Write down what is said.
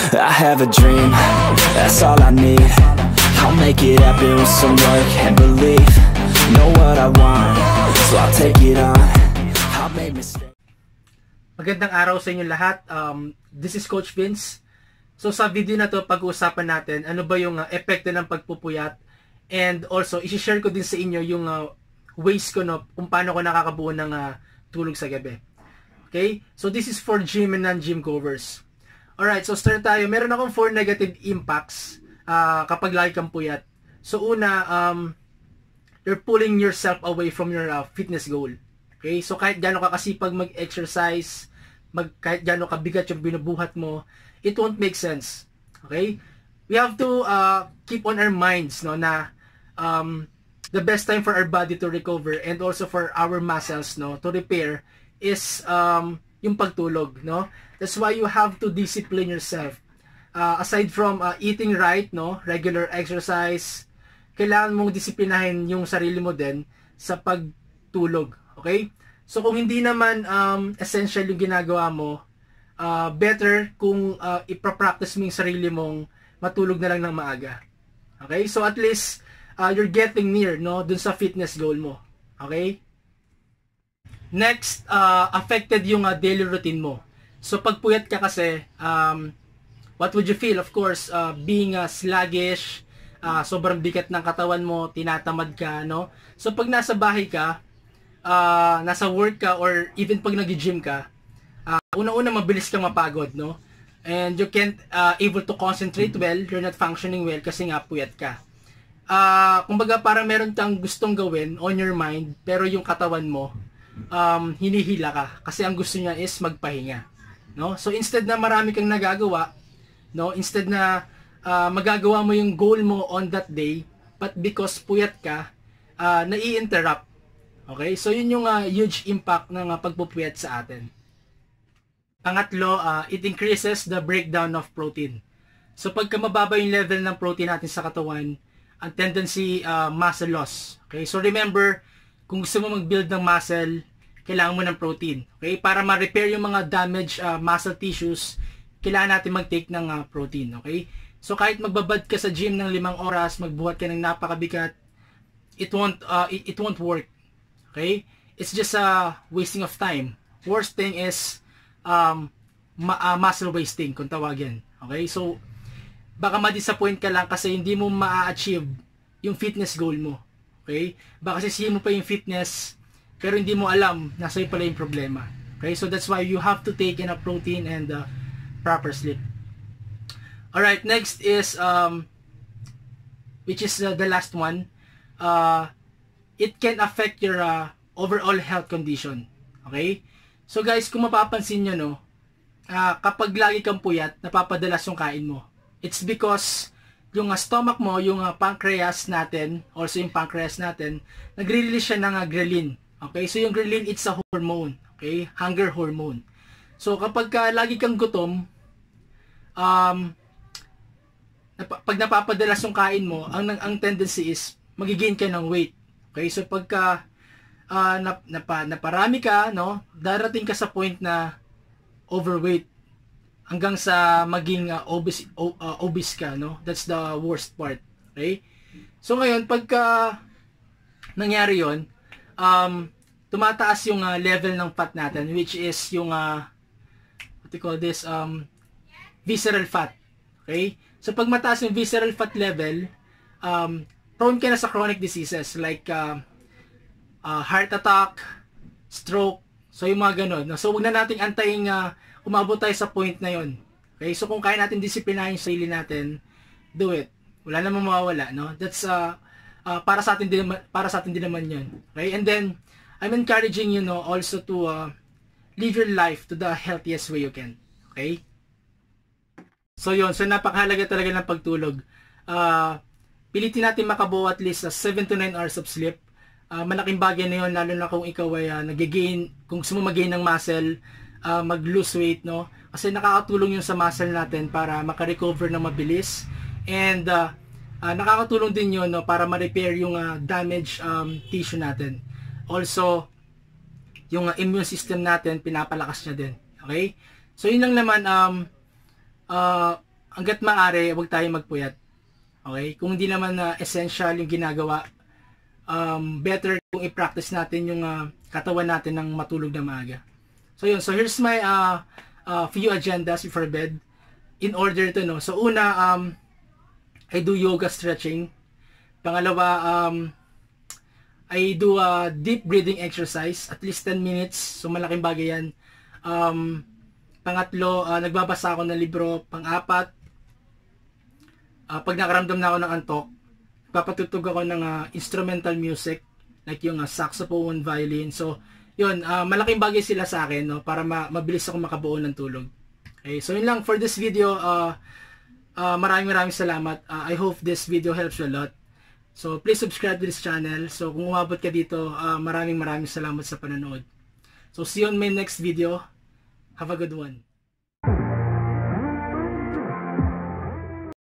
I have a dream, that's all I need. I'll make it happen with some work and belief. Know what I want, so I'll take it on. I'll make mistakes. Magandang araw sa inyo lahat. This is Coach Vince. So sa video na to, pag-uusapan natin ano ba yung epekto ng pagpupuyat, and also i-share ko din sa inyo yung ways ko kung paano ko nakakabuo ng tulog sa gabi. Okay? So this is for gym and non-gym goers. Alright, so start tayo. Meron akong 4 negative impacts kapag lagi kang puyat. So una, you're pulling yourself away from your fitness goal. Okay? So kahit gaano ka kasipag mag-exercise, kahit gaano kabigat yung binubuhat mo, it won't make sense. Okay? We have to keep on our minds na the best time for our body to recover and also for our muscles to repair is yung pagtulog, That's why you have to discipline yourself. Aside from eating right, regular exercise, kailangan mong disiplinahin yung sarili mo din sa pagtulog, okay? So kung hindi naman essential yung ginagawa mo, better kung ipapractice mo yung sarili mong matulog na lang ng maaga. Okay? So at least you're getting near dun sa fitness goal mo. Okay? Next, affected yung daily routine mo. So pag puyat ka kasi, what would you feel? Of course, being sluggish, sobrang bigat ng katawan mo, tinatamad ka, So pag nasa bahay ka, nasa work ka, or even pag nag-gym ka, una-una mabilis kang mapagod, And you can't able to concentrate well, you're not functioning well kasi nga puyat ka. Kumbaga parang meron kang gustong gawin on your mind, pero yung katawan mo, hinihila ka kasi ang gusto niya is magpahinga. So instead na marami kang nagagawa, instead na magagawa mo yung goal mo on that day, but because puyat ka, nai-interrupt. Okay? So yun yung huge impact ng pagpupuyat sa atin. Pangatlo, it increases the breakdown of protein. So pagka mababa yung level ng protein natin sa katawan, ang tendency muscle loss. Okay? So remember, kung gusto mo mag-build ng muscle, kailangan mo ng protein. Okay? Para ma-repair yung mga damaged muscle tissues, kailangan natin mag-take ng protein. Okay? So kahit magbabad ka sa gym ng 5 oras, magbuhat ka ng napakabigat, it won't work. Okay? It's just a wasting of time. Worst thing is muscle wasting kung tawagin. Okay? So baka ma-disappoint ka lang kasi hindi mo ma-achieve yung fitness goal mo. Okay? Baka sisihin mo pa yung fitness pero hindi mo alam nasa iyo pala yung problema. Okay? So that's why you have to take enough protein and proper sleep. Alright, next is which is the last one. It can affect your overall health condition. Okay? So guys, kung mapapansin nyo, kapag lagi kang puyat, napapadalas yung kain mo. It's because yung stomach mo, yung pancreas natin, also yung pancreas natin, nagre-release siya ng ghrelin. Okay? So yung ghrelin, it's a hormone. Okay? Hunger hormone. So kapag lagi kang gutom, pag napapadalas yung kain mo, ang tendency is magigain ka ng weight. Okay? So pagka naparami ka, darating ka sa point na overweight hanggang sa maging obese ka, That's the worst part. Okay? So ngayon, pagka nangyari yon, tumataas yung level ng fat natin, which is yung what you call this, visceral fat. Okay? So pag mataas yung visceral fat level, prone ka na sa chronic diseases like heart attack, stroke, so yung mga ganun. So wag na nating antayin umabot tayo sa point na yon. Okay? So kung kaya natin disiplinahin yung sarili natin, do it. Wala namang mawawala, That's para sa atin din naman 'yon. Okay? And then I'm encouraging you also to live your life to the healthiest way you can. Okay? So yun, so napakahalaga talaga ng pagtulog. Pilitin natin makabuo at least 7 to 9 hours of sleep. Malaking bagay na yun, lalo na kung ikaw ay nag-gain, kung gusto mo mag-gain ng muscle, mag-lose weight, Kasi nakakatulong yun sa muscle natin para makarecover na mabilis. And nakakatulong din yun para ma-repair yung damaged tissue natin. Also, yung immune system natin, pinapalakas niya din. Okay? So, yun lang naman, hangga't maaari, huwag tayo magpuyat. Okay? Kung hindi naman na essential yung ginagawa, better kung i-practice natin yung katawan natin ng matulog na maaga. So yun, so here's my few agendas before bed in order to, no. So una, I do yoga stretching. Pangalawa, I do a deep breathing exercise, at least 10 minutes. So malaking bagay yan. Pangatlo, nagbabasa ako ng libro. Pang-apat, pag nakaramdam na ako ng antok, papatutog ako ng instrumental music, like yung saxophone, violin. So, yun, malaking bagay sila sa akin, no, para mabilis ako makabuo ng tulog. Okay, so yun lang for this video. Maraming salamat. I hope this video helps you a lot. So, please subscribe to this channel. So, kung umabot ka dito, maraming salamat sa panonood. So, see you on my next video. Have a good one.